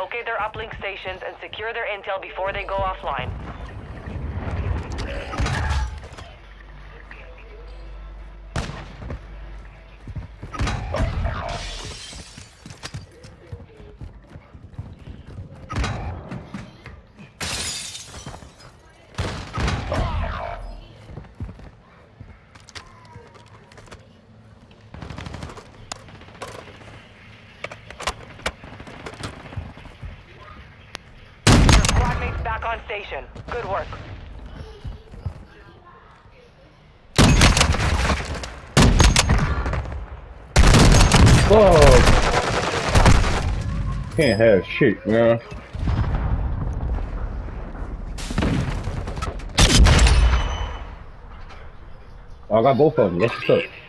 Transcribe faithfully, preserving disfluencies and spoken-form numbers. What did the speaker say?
Locate their uplink stations and secure their intel before they go offline. Back on station. Good work. Whoa! Can't have shit, man. I got both of them. That's what's up.